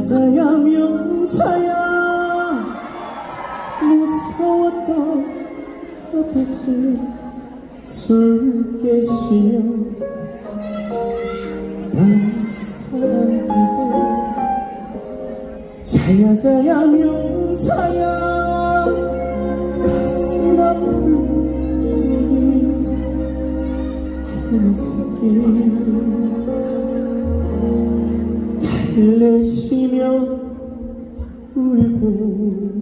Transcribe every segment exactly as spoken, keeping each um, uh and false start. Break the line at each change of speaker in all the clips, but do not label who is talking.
찾아야 명차야 무서웠던 아버지 술 깨시며 다른 사람들과 자야 자야 명차야 가슴 아픈 하루의 새끼 달래시며 울고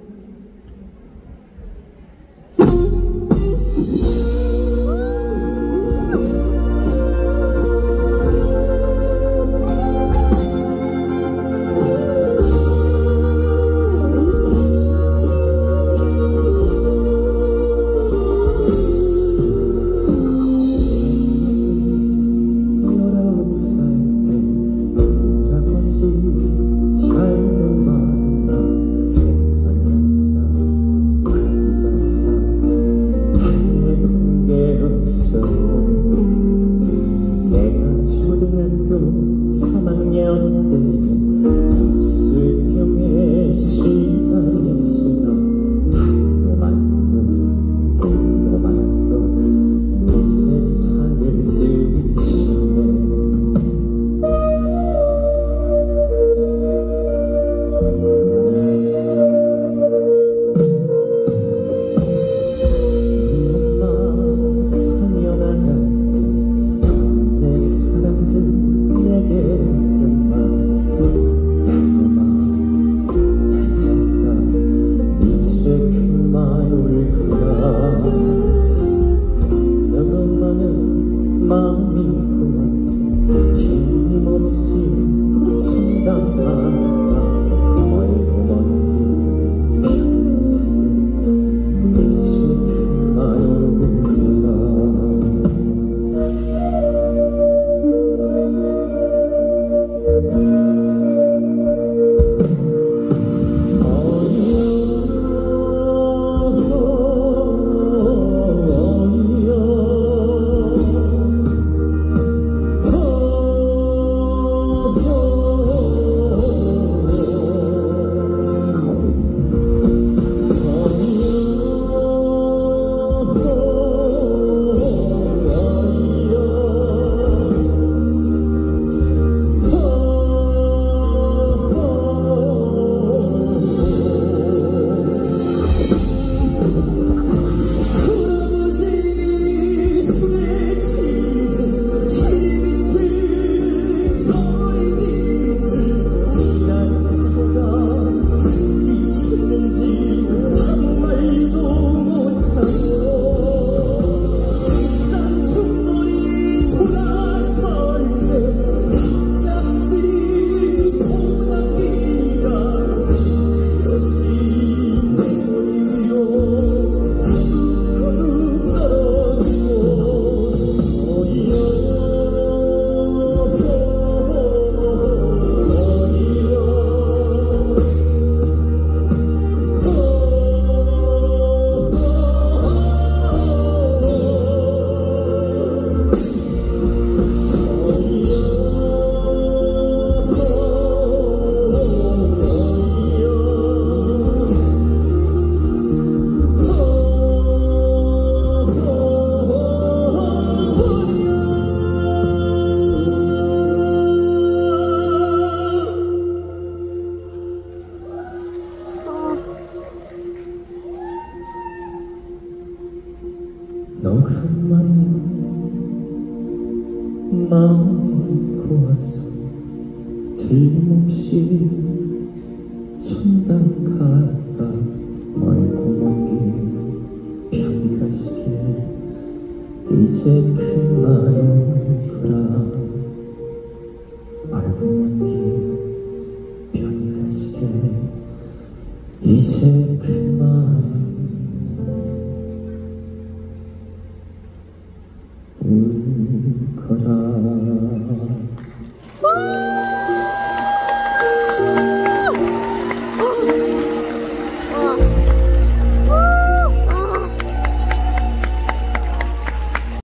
삼 학년 때 흡수병에 시달리시던 한도 많고 꿈도 많았던 이 세상을 들이시네. 우리 엄마 사며 나갈 때 동네 사람들 내게 했던 말 이놈아 이 자식아 이제 그만 울거라. 너 엄마는 마음이 고와서 틀림없이 참담하다. 멀고 먼 길 이제 그만 울거라. 너 그만이 마음이 고와서 틀림없이 천당 갔다. 멀고 먼 길 편히 가시게 이제 그만 울거라. 멀고 먼 길 편히 가시게 이제 그만 울거라.